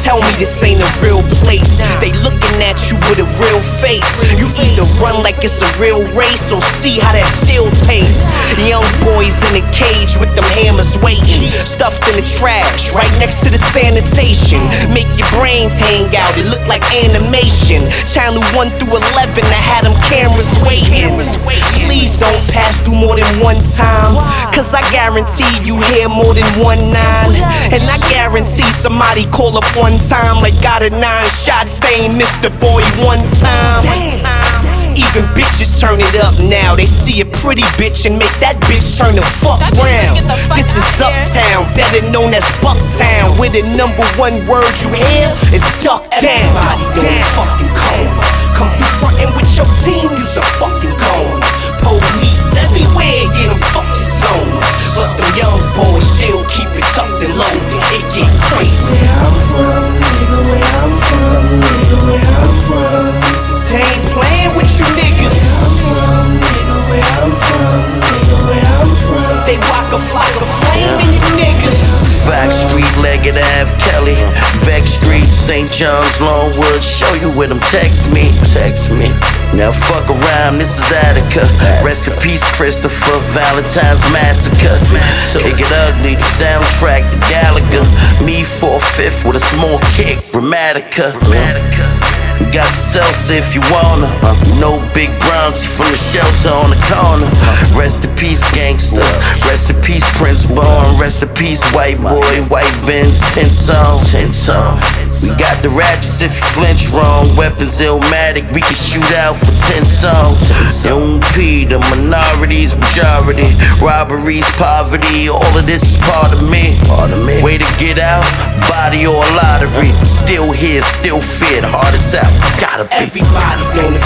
tell me this ain't a real place. They looking at you with a real face. You either run like it's a real race or see how that still tastes. Young boys in a cage with them hammers waiting, stuffed in the trash right next to the sanitation. Make your brains hang out, it look like animation. Channel 1 through 11, I had them cameras waiting. Please don't pass through more than one time, cause I guarantee you hear more than 1-9. And I guarantee somebody call up one time like got a 9 shot, staying Mr. Boy one time. Even bitches turn it up now. They see a pretty bitch and make that bitch turn the fuck round. This is Uptown, better known as Bucktown, where the #1 word you hear is duck down. Everybody on the fucking cone, come through frontin' with your team, use a fucking cone. Police everywhere, yeah, them fucking zones. But them young boys still keep it tucked and low. It get crazy. Where I'm from, nigga, where I'm from, nigga, where I'm from. They ain't playing with you niggas. Where I'm from, nigga, where I'm from, nigga, where I'm from. They rock a flock of flame in you niggas. Fact Street, Leggett Ave, Kelly, Beck Street, St. John's, Longwood. Show you with them, text me. Now fuck around, this is Attica. Rest in peace, Christopher, Valentine's Massacre. Kick it ugly, the soundtrack, the Gallagher. Me 4/5 with a small kick, Dramatica. We got the Celsa if you wanna. No big Bronx from the shelter on the corner. Rest in peace, gangster. Rest in peace, Prince Born. Rest in peace, white boy, white Benz, 10 songs. We got the ratchets if you flinch wrong. Weapons Illmatic, we can shoot out for 10 songs. Young P, the minority's majority. Robberies, poverty, all of this is part of me. Way to get out, body or lottery. Still here, still fit, hardest out, gotta be. Everybody on the